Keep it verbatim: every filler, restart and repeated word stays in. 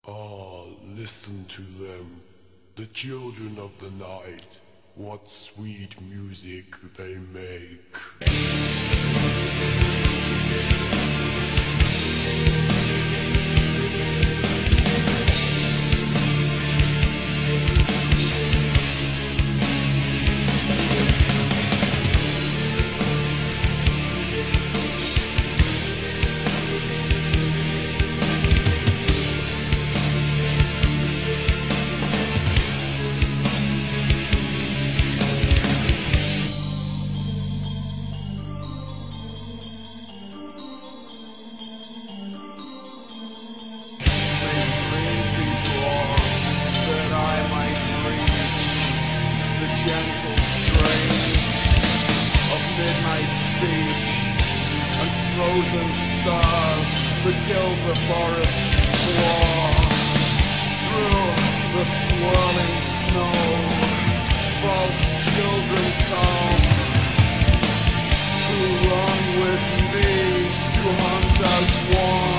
Ah, listen to them, the children of the night, what sweet music they make. Frozen stars begild the forest floor. Through the swirling snow, false children come to run with me, to hunt as one.